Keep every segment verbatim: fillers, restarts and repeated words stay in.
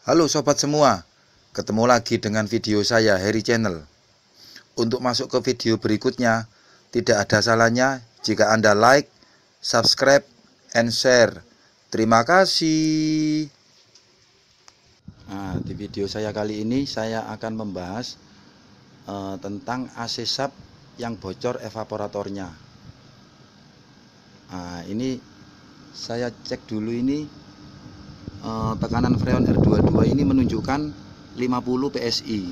Halo sobat semua, ketemu lagi dengan video saya Heri Channel. Untuk masuk ke video berikutnya, tidak ada salahnya jika Anda like, subscribe, and share. Terima kasih. Nah, di video saya kali ini saya akan membahas uh, tentang A C sub yang bocor evaporatornya. Nah, ini saya cek dulu ini. Uh, tekanan freon R dua puluh dua ini menunjukkan lima puluh P S I.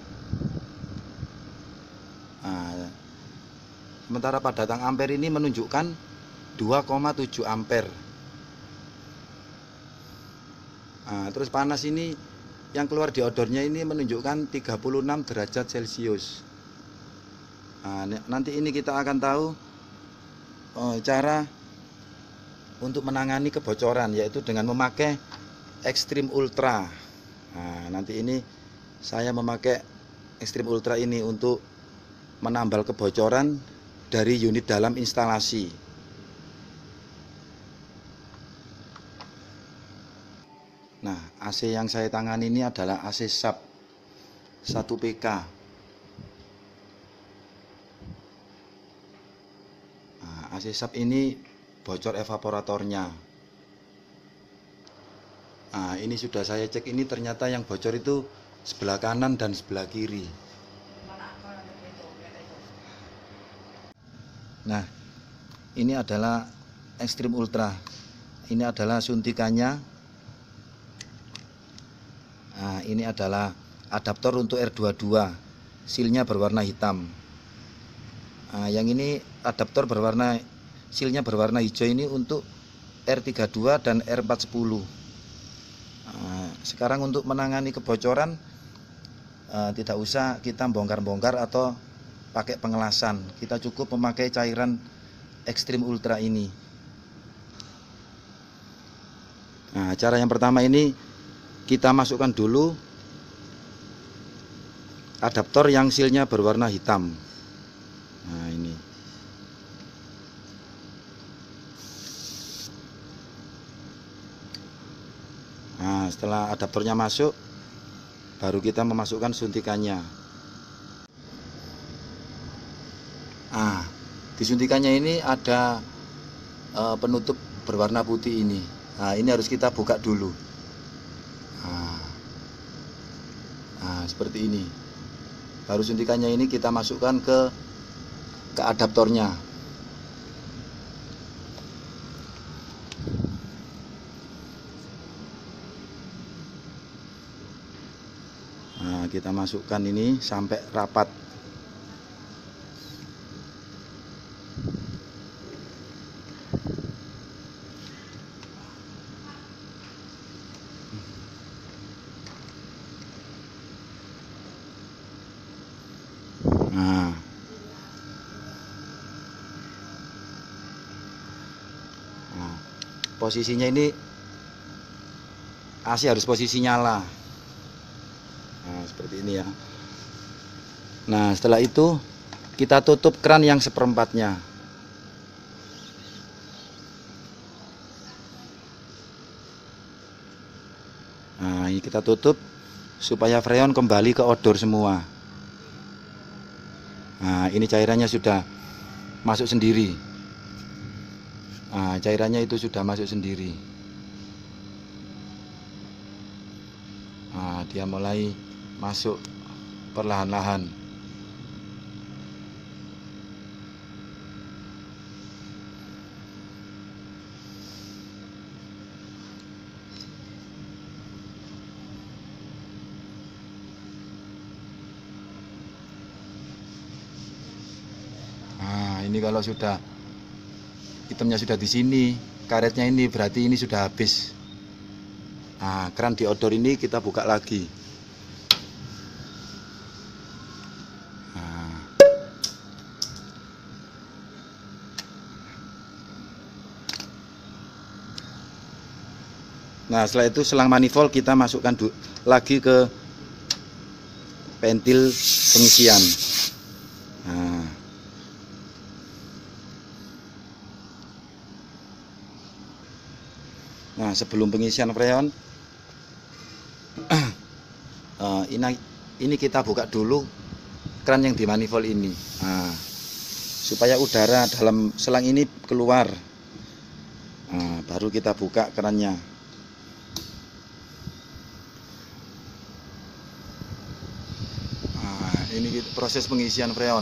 Nah, sementara pada tang ampere ini menunjukkan dua koma tujuh ampere. Nah, terus panas ini yang keluar di odornya ini menunjukkan tiga puluh enam derajat Celcius. Nah, nanti ini kita akan tahu uh, cara untuk menangani kebocoran, yaitu dengan memakai Extreme Ultra. Nah, nanti ini saya memakai Extreme Ultra ini untuk menambal kebocoran dari unit dalam instalasi. Nah, A C yang saya tangani ini adalah A C sub satu P K. Nah, A C sub ini bocor evaporatornya. Nah, ini sudah saya cek, ini ternyata yang bocor itu sebelah kanan dan sebelah kiri. Nah, ini adalah Extreme Ultra. Ini adalah suntikannya. Nah, ini adalah adaptor untuk R dua puluh dua. Silnya berwarna hitam. Nah, yang ini adaptor berwarna silnya berwarna hijau ini untuk R tiga puluh dua dan R empat sepuluh. Nah, sekarang untuk menangani kebocoran uh, tidak usah kita bongkar-bongkar atau pakai pengelasan. Kita cukup memakai cairan Extreme Ultra ini. Nah, cara yang pertama ini kita masukkan dulu adaptor yang silnya berwarna hitam. Nah, ini. Nah, setelah adaptornya masuk, baru kita memasukkan suntikannya. Nah, di suntikannya ini ada e, penutup berwarna putih ini. Nah, ini harus kita buka dulu. Nah, nah, seperti ini. Baru suntikannya ini kita masukkan ke ke adaptornya. Nah, kita masukkan ini sampai rapat. Nah, nah, posisinya ini A C harus posisi nyala. Nah, seperti ini ya. Nah, setelah itu kita tutup keran yang seperempatnya. Nah, ini kita tutup supaya freon kembali ke odor semua. Nah, ini cairannya sudah masuk sendiri. Nah, cairannya itu sudah masuk sendiri. Nah, dia mulai masuk perlahan-lahan. Nah, ini kalau sudah hitamnya sudah di sini, karetnya ini berarti ini sudah habis. Nah, keran diodor ini kita buka lagi. Nah, nah setelah itu selang manifold kita masukkan lagi ke ventil pengisian. Nah, nah sebelum pengisian freon uh, ini ini kita buka dulu keran yang di manifold ini, nah, supaya udara dalam selang ini keluar. Nah, baru kita buka kerannya. Nah, ini proses pengisian freon.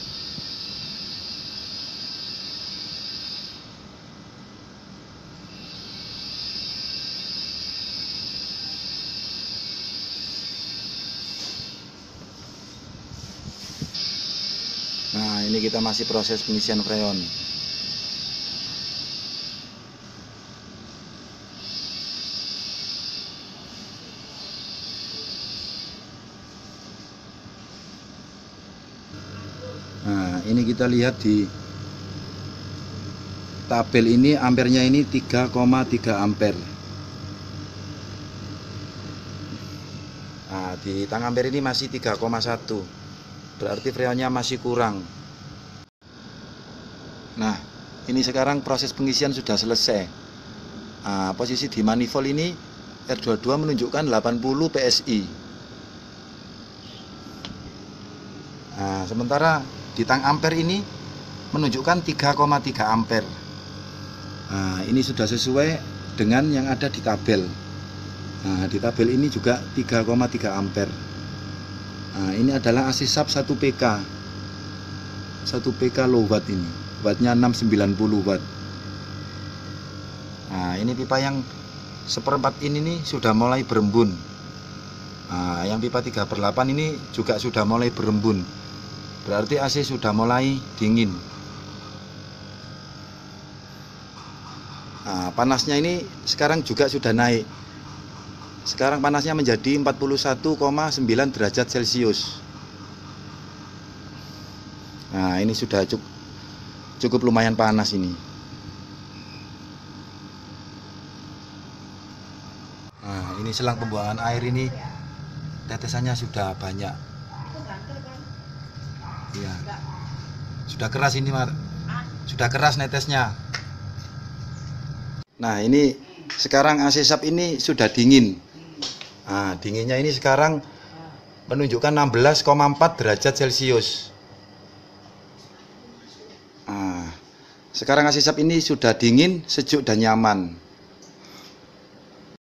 Nah, ini kita masih proses pengisian freon. Nah, ini kita lihat di tabel ini ampernya ini tiga koma tiga ampere. Nah, di tang ampere ini masih tiga koma satu. Berarti freonnya masih kurang. Nah, ini sekarang proses pengisian sudah selesai. Nah, posisi di manifold ini R dua puluh dua menunjukkan delapan puluh P S I. Nah, sementara di tang ampere ini menunjukkan tiga koma tiga ampere. Nah, ini sudah sesuai dengan yang ada di tabel. Nah, di tabel ini juga tiga koma tiga ampere. Nah, ini adalah A C sub satu P K. satu P K low watt ini. Wattnya enam ratus sembilan puluh watt. Nah, ini pipa yang seperempat ini nih sudah mulai berembun. Nah, yang pipa tiga per delapan ini juga sudah mulai berembun. Berarti A C sudah mulai dingin. Nah, panasnya ini sekarang juga sudah naik. Sekarang panasnya menjadi empat puluh satu koma sembilan derajat Celcius. Nah, ini sudah cukup, cukup lumayan panas ini. Nah, ini selang pembuangan air ini tetesannya sudah banyak. Iya. Sudah keras ini, Mar. Sudah keras netesnya. Nah, ini sekarang A C sub ini sudah dingin. Nah, dinginnya ini sekarang menunjukkan enam belas koma empat derajat Celcius. Nah, sekarang A C sub ini sudah dingin, sejuk dan nyaman.